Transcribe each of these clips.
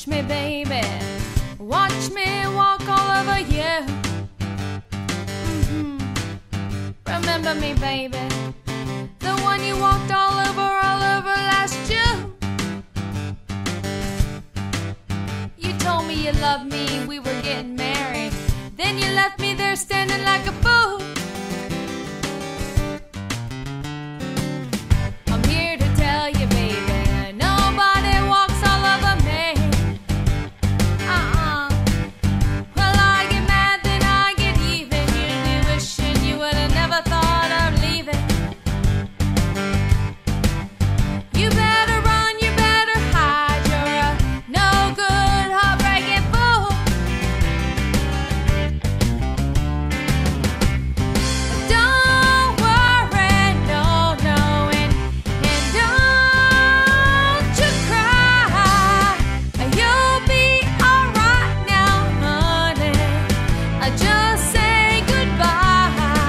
Watch me, baby. Watch me walk all over you. Remember me, baby. The one you walked all over last June. You told me you loved me, we were getting married. Then you left me there standing like a fool. I'm here to tell you, baby, nobody walks all over me. Well, I get mad, then I get even. You'd be wishing you would have never thought of leaving. You better run, you better hide. You're a no good, heartbreaking fool. Don't worry, no, no, and don't you cry. You'll be alright now, honey. Just say goodbye.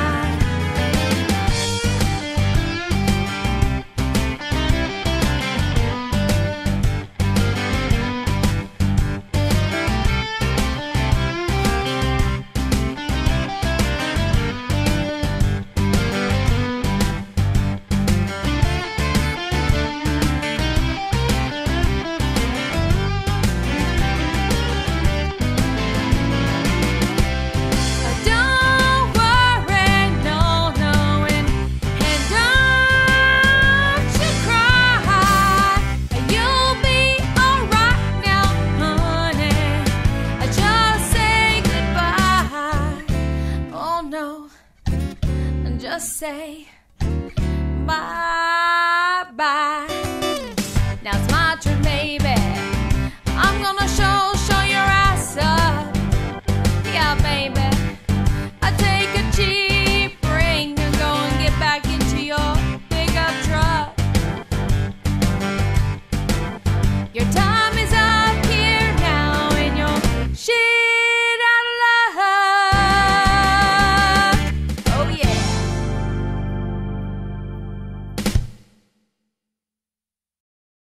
Don't worry, no, no, and don't you cry. You'll be alright now, honey. Just say goodbye. Oh no, just say bye bye.